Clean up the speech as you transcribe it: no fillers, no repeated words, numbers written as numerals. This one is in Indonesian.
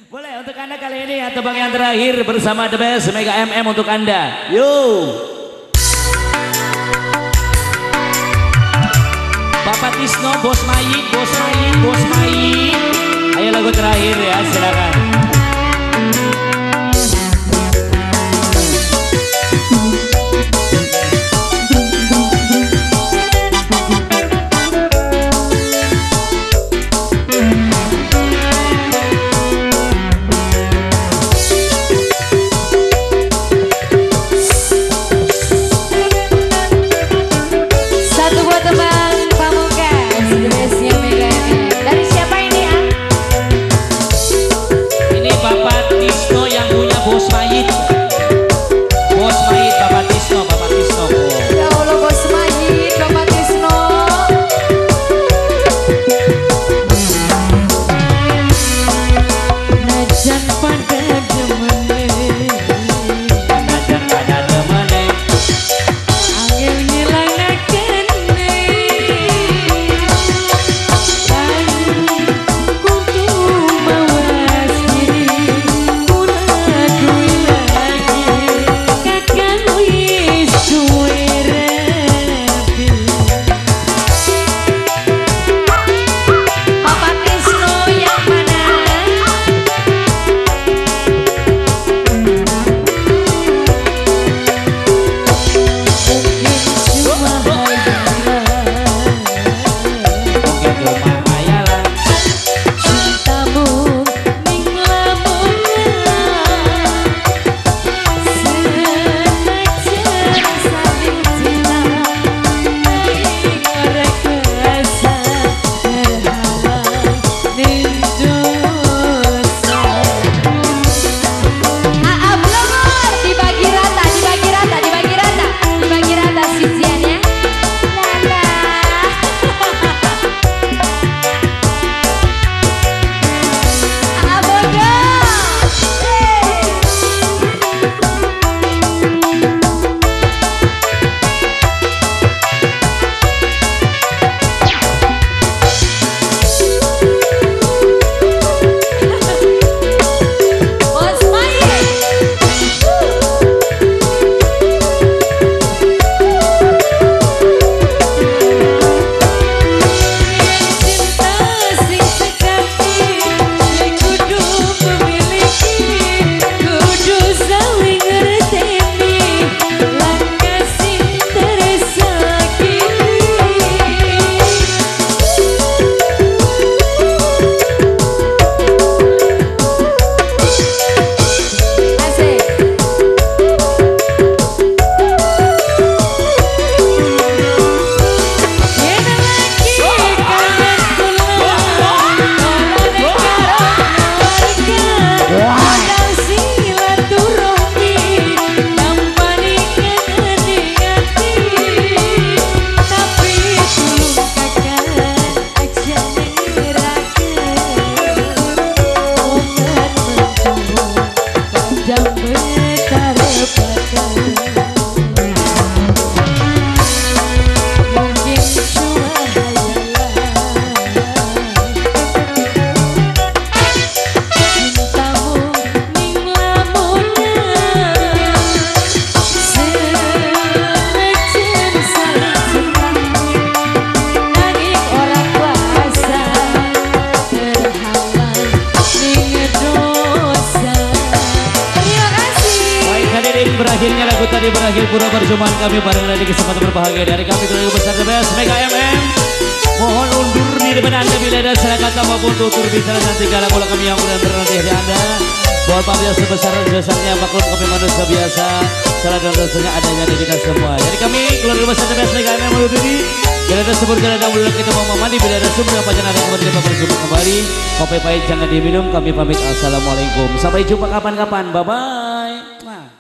Boleh untuk Anda kali ini atau bang yang terakhir bersama The Best Mega MM untuk Anda. Yo. Bapak Tisno, Bos Mayit, Bos Mayit, Bos Mayit. Ayo lagu terakhir ya, silakan. Bos Mayit, Bos Mayit, Bapak Tisno, Bapak Tisno. Ya Allah, Bos Mayit, Bapak Tisno. Najan pada demene, najan pada demene, angin ngilangaken kudu mawas diri. Berakhirnya lagu tadi berakhir pura perjumpaan kami bareng di kesempatan berbahagia dari kami keluarga besar The Best Mega MM. Mohon undur diri depan Anda bila ada salah kata maupun tutur bicara nanti kala bola kami yang mudah berhenti di Anda. Mohon maaf yang sebesar-besarnya maklum kami manusia biasa. Salah dan dosanya adanya di kita semua. Jadi kami keluarga besar The Best Mega MM undur diri. Bila ada sumber jalan yang mudah kita mau mandi, bila ada sumber yang panjang ada kembali kita berjumpa kembali. Kopi pahit jangan diminum. Kami pamit. Assalamualaikum. Sampai jumpa kapan-kapan. Bye bye.